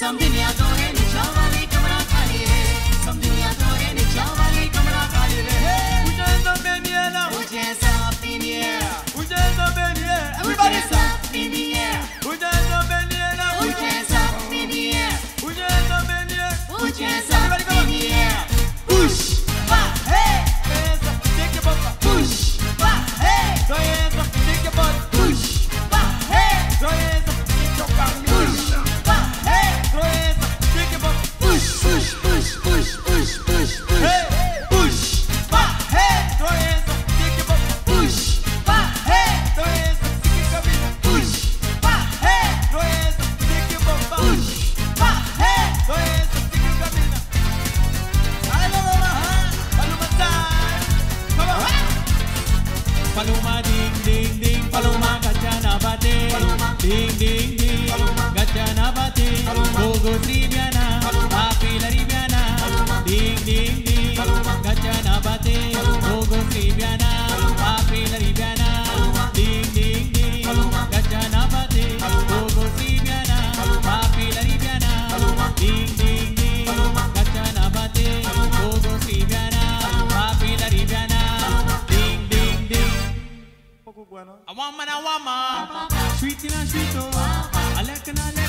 समदिनिया तोरे निचा वाली कमरा खाली रे समदिनिया तोरे निचा वाली कमरा खाली रे Uja Zambeniela Uje Sapinier Uja Zambeniela Everybody Sapinier Uja Zambeniela Uje Sapinier Uja Zambeniela Uje Sapinier Push va hey Esa, shake your butt Push va hey So esa, shake your butt Push va hey So esa, shake your butt Push va hey So esa, shake your butt Push push push push push push push Hey Push va hey So esa, shake your butt Push va hey So esa, shake your butt Push va hey So esa, shake your butt Push va hey So esa, shake your butt Paloma time Come on Paloma ding ding ding Paloma gachana bate Ding ding ding Gachana bate Gogo triviana Happy lariviana Ding ding ding Gachana bate Gogo triviana Happy lariviana Ding ding ding Gachana bate Gogo triviana Happy lariviana Ding ding ding Gachana bate Gogo triviana Happy lariviana Ding ding ding Poco bueno. I want man, sweet in a sweet, I like an